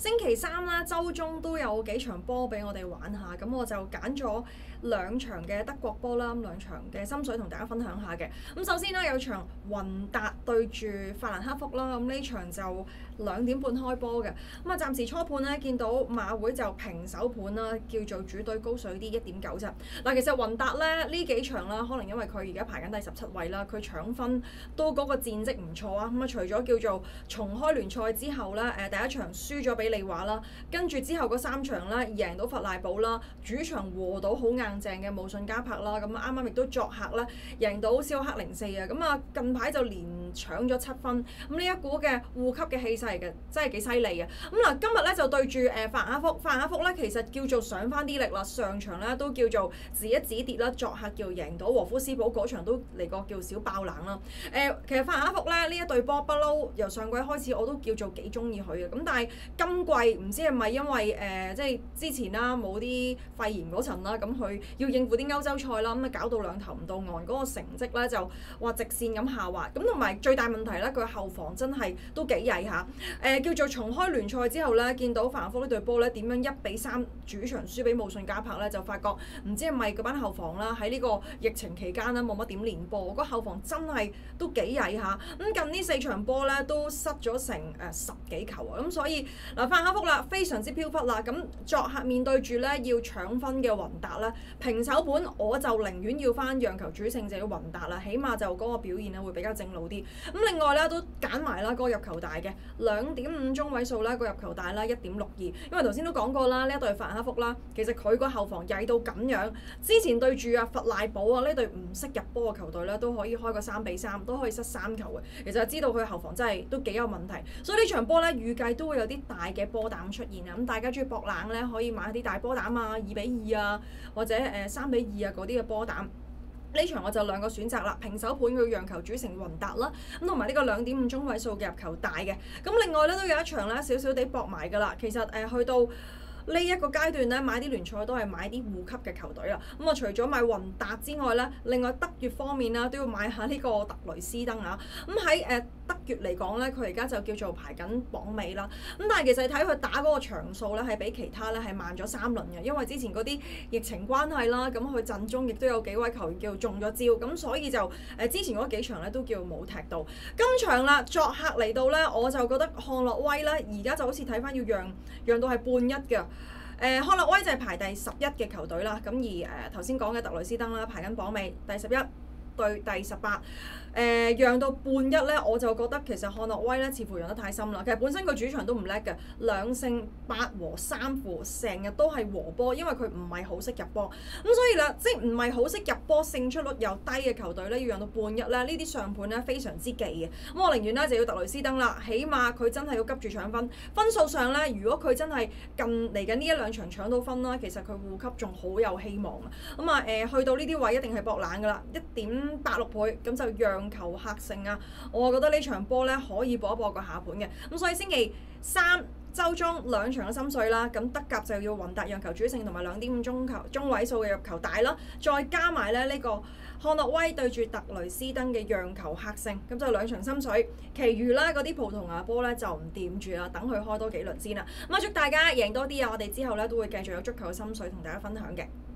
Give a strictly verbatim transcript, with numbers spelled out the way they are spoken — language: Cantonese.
星期三啦，週中都有幾場波俾我哋玩下，咁我就揀咗兩場嘅德國波啦，咁兩場嘅心水同大家分享下嘅。咁首先啦，有場雲達對住法蘭克福啦，咁呢場就兩點半開波嘅。咁啊，暫時初盤咧見到馬會就平手盤啦，叫做主隊高水啲一點九啫。嗱，其實雲達咧呢幾場啦，可能因為佢而家排緊第十七位啦，佢搶分都嗰個戰績唔錯啊。咁啊，除咗叫做重開聯賽之後咧，誒第一場輸咗俾利華啦，跟住之後嗰三場咧贏到佛賴堡啦，主場和到好硬淨嘅慕遜加柏啦，咁啱啱亦都作客咧贏到肖克零四啊，咁啊近排就連搶咗七分，咁呢一股嘅護級嘅氣勢嚟嘅，真係幾犀利嘅。咁嗱，今日咧就對住誒法蘭克福，法蘭克福咧其實叫做上翻啲力啦，上場咧都叫做止一止跌啦，作客叫贏到和夫斯堡嗰場都嚟個叫小爆冷啦。誒、呃，其實法蘭克福咧呢一隊波不嬲，由上季開始我都叫做幾中意佢嘅，咁但係今季唔知係咪因為誒、呃、即係之前啦冇啲肺炎嗰層啦，咁佢要應付啲歐洲賽啦，咁啊搞到兩頭唔到岸，嗰、那個成績咧就話直線咁下滑，咁同埋最大問題咧佢後防真係都幾曳下。誒、呃、叫做重開聯賽之後咧，見到法蘭克福呢隊波咧點樣一比三主場輸俾慕遜加柏咧，就發覺唔知係咪嗰班後防啦喺呢個疫情期間咧冇乜點練波，個後防真係都幾曳下。咁近呢四場波咧都失咗成誒十幾球啊，咁所以嗱法蘭克福啦非常之飄忽啦，咁作客面對住咧要搶分嘅雲達咧平手盤，我就寧願要翻讓球主勝者雲達啦，起碼就嗰個表現咧會比較正路啲。咁另外咧都揀埋啦嗰個入球大嘅兩點五中位數啦，個入球大啦一點六二，因為頭先都講過啦，呢一隊法蘭克福啦，其實佢個後防曳到咁樣，之前對住啊佛賴堡啊呢隊唔識入波嘅球隊咧都可以開個三比三，都可以失三球嘅，其實知道佢後防真係都幾有問題，所以呢場波咧預計都會有啲大嘅波膽出現啊！咁大家中意博冷咧，可以買啲大波膽啊，二比二啊，或者誒三比二啊嗰啲嘅波膽。呢場我就兩個選擇啦，平手盤佢讓球主成雲達啦，咁同埋呢個兩點五中位數嘅入球大嘅。咁另外咧都有一場咧少少地搏埋㗎啦，其實誒、呃、去到呢一個階段咧買啲聯賽都係買啲護級嘅球隊啦。咁啊除咗買雲達之外咧，另外德乙方面啦都要買下呢個特雷斯登啊。咁喺誒德乙嚟講咧，佢而家就叫做排緊榜尾啦。咁但係其實睇佢打嗰個場數咧，係比其他咧係慢咗三輪嘅，因為之前嗰啲疫情關係啦，咁佢陣中亦都有幾位球員叫做中咗招，咁所以就誒、呃、之前嗰幾場咧都叫冇踢到。今場啦，作客嚟到咧，我就覺得漢諾威咧而家就好似睇翻要讓讓到係半一嘅。誒漢諾威就係排第十一嘅球隊啦，咁而誒頭先講嘅特雷斯登啦排緊榜尾第十一對第十八。誒、呃、讓到半一咧，我就覺得其實漢諾威咧似乎讓得太深啦。其實本身佢主場都唔叻嘅，兩勝八和三負，成日都係和波，因為佢唔係好識入波。咁所以啦，即係唔係好識入波，勝出率又低嘅球隊咧，要讓到半一咧，呢啲上盤咧非常之忌嘅。咁我寧願咧就要特雷斯登啦，起碼佢真係要急住搶分。分數上咧，如果佢真係近嚟緊呢一兩場搶到分啦，其實佢護級仲好有希望啊。咁啊誒，去到呢啲位一定係博冷㗎啦，一點八六倍咁就讓球客勝啊！我覺得呢場波咧可以搏一搏個下盤嘅，咁所以星期三週中兩場嘅心水啦，咁德甲就要雲達讓球主勝同埋兩點五中球中位數嘅入球大啦，再加埋咧呢個漢諾威對住特雷斯登嘅讓球客勝，咁就兩場心水，其餘咧嗰啲葡萄牙波咧就唔掂住啦，等佢開多幾輪先啦。咁啊祝大家贏多啲啊！我哋之後咧都會繼續有足球嘅心水同大家分享嘅。